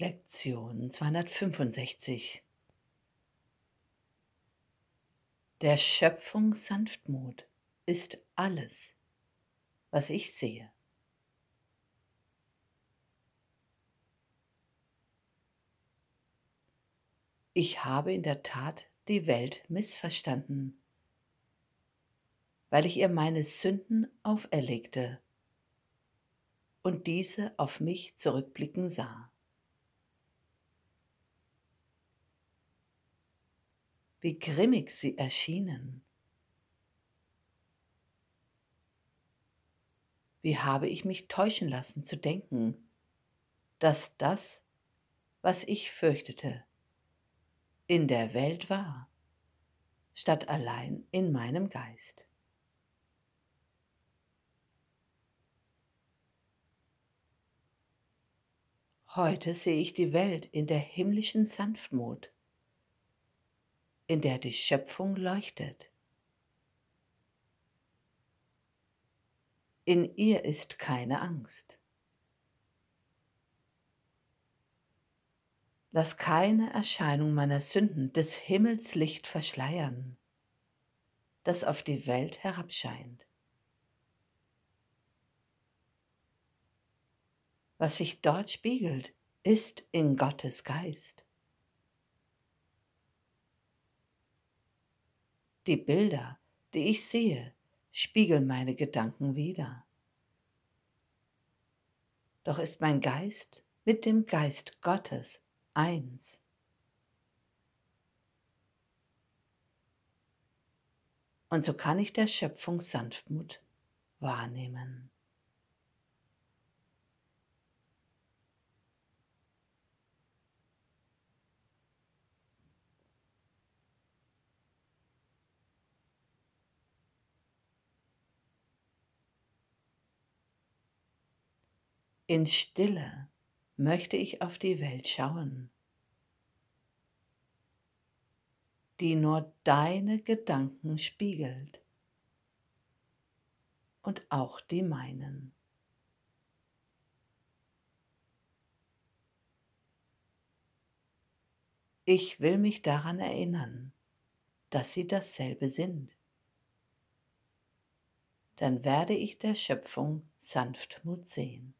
Lektion 265. Der Schöpfung Sanftmut ist alles, was ich sehe. Ich habe in der Tat die Welt missverstanden, weil ich ihr meine Sünden auferlegte und diese auf mich zurückblicken sah. Wie grimmig sie erschienen. Wie habe ich mich täuschen lassen zu denken, dass das, was ich fürchtete, in der Welt war, statt allein in meinem Geist. Heute sehe ich die Welt in der himmlischen Sanftmut, in der die Schöpfung leuchtet. In ihr ist keine Angst. Lass keine Erscheinung meiner Sünden des Himmels Licht verschleiern, das auf die Welt herabscheint. Was sich dort spiegelt, ist in Gottes Geist. Die Bilder, die ich sehe, spiegeln meine Gedanken wider. Doch ist mein Geist mit dem Geist Gottes eins. Und so kann ich der Schöpfung Sanftmut wahrnehmen. In Stille möchte ich auf die Welt schauen, die nur deine Gedanken spiegelt und auch die meinen. Ich will mich daran erinnern, dass sie dasselbe sind. Dann werde ich der Schöpfung Sanftmut sehen.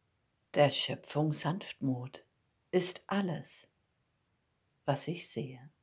Der Schöpfung Sanftmut ist alles, was ich sehe.